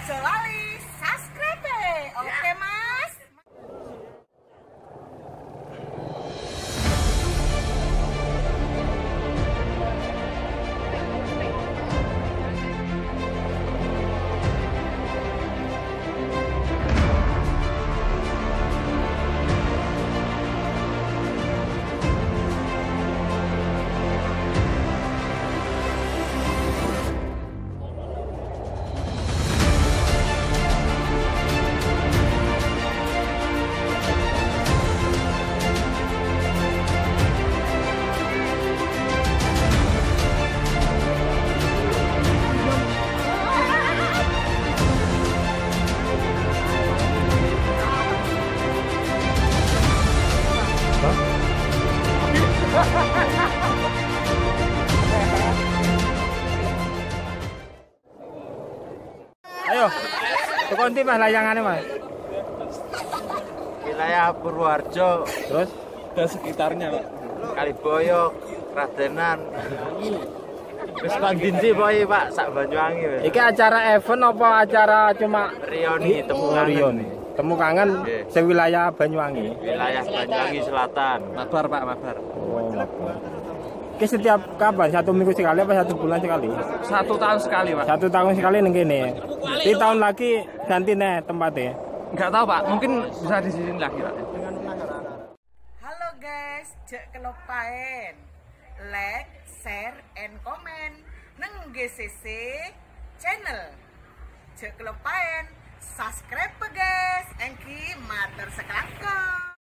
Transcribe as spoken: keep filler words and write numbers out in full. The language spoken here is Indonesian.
Ojo lali subscribe. Oke Mas. Ayo, tukon ndi Mas layangane Mas? Wilayah Purwoharjo, Terus dan sekitarnya, Pak. Kaliboyo, Kradenan. Wis kondisi pokoke Pak, sak Banyuwangi wis. iki acara event apa acara cuma Rioni temu Oh, kangen. Rioni. Temu kangen Nggih. sewilayah Banyuwangi. Wilayah Banyuwangi Selatan. Mabar Pak, mabar. Oh, mabar. Iki setiap kapan? Satu minggu sekali apa satu bulan sekali? Satu tahun sekali Pak. Satu tahun sekali ning kene. Di tahun lagi ganti nih tempatnya. Enggak tahu Pak, mungkin bisa di sini lagi Pak. Halo guys, jek kelupain like, share, and comment neng G C C channel. Jek kelupain subscribe guys. Engki mater sekarang.